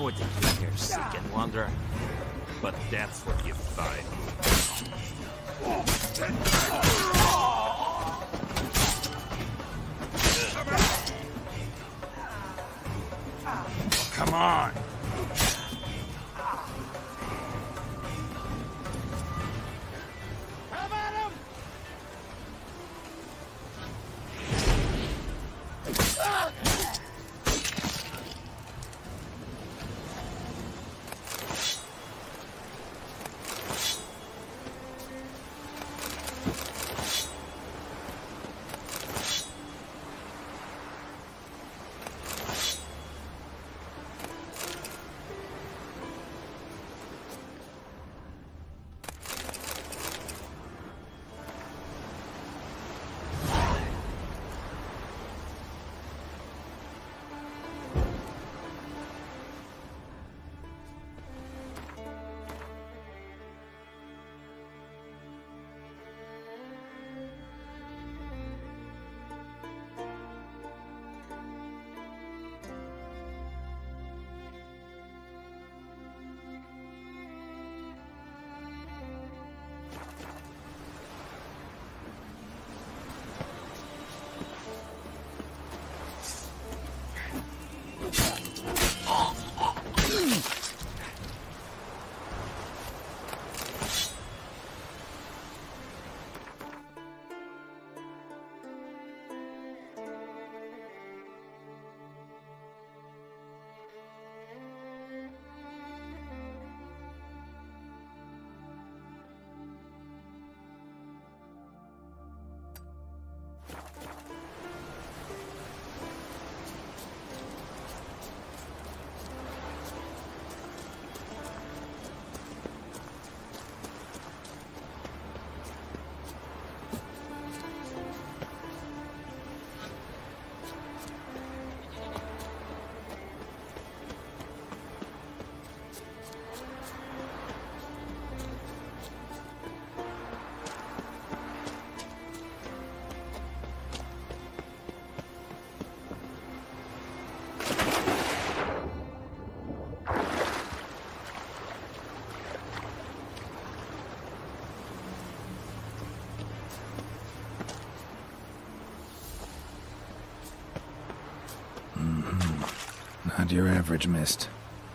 what you came here to seek and wonder, but that's what you find. Come on! Not your average mist.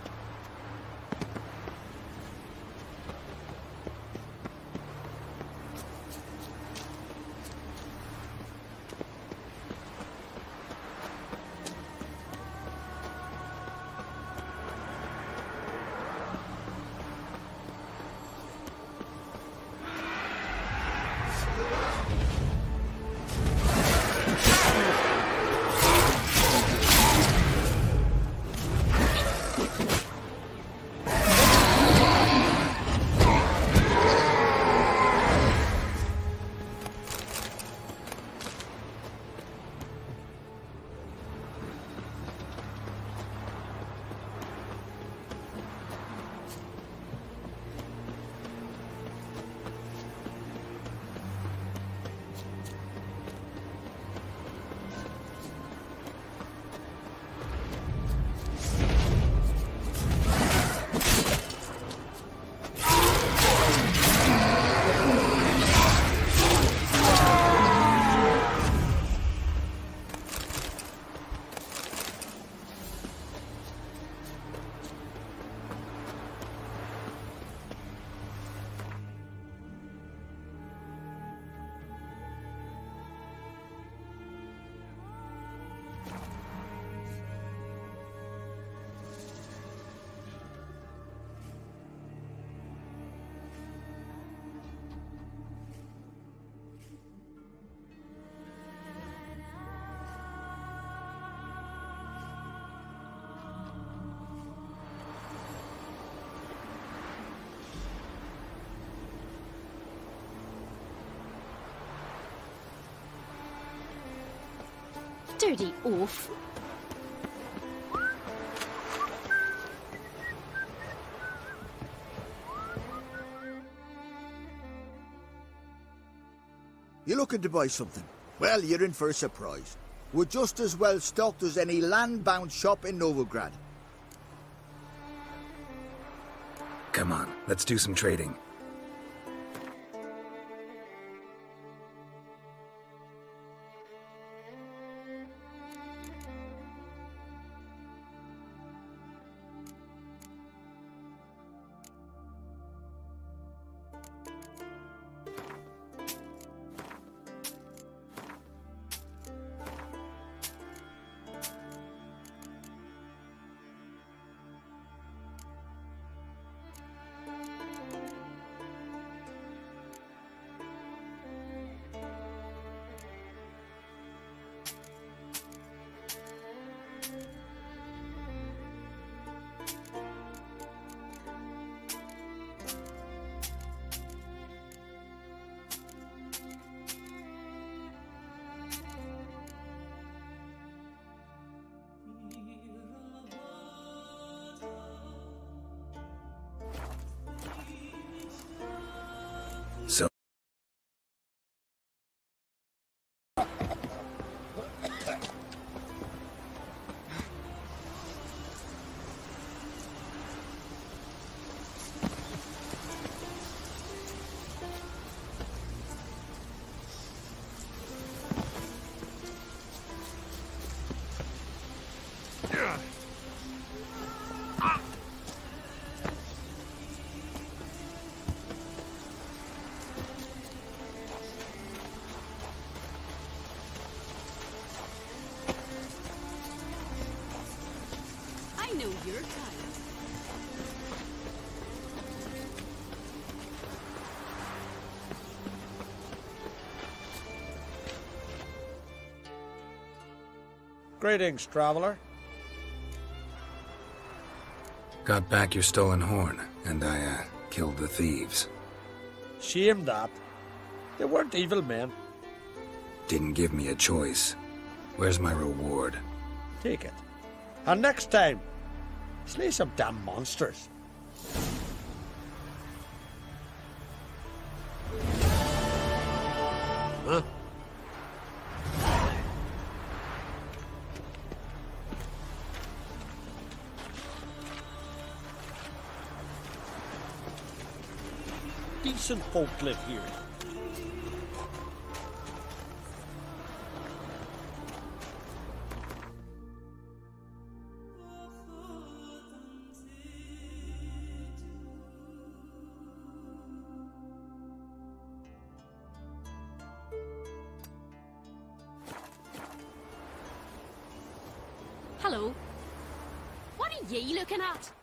Dirty oaf. You looking to buy something? Well, you're in for a surprise. We're just as well stocked as any land-bound shop in Novigrad. Come on, let's do some trading. So I know your type. Greetings, traveler. got back your stolen horn, and I, killed the thieves. Shame that. They weren't evil men. Didn't give me a choice. Where's my reward? Take it. And next time, slay some damn monsters. Huh? Decent folk live here. Hello. What are ye looking at?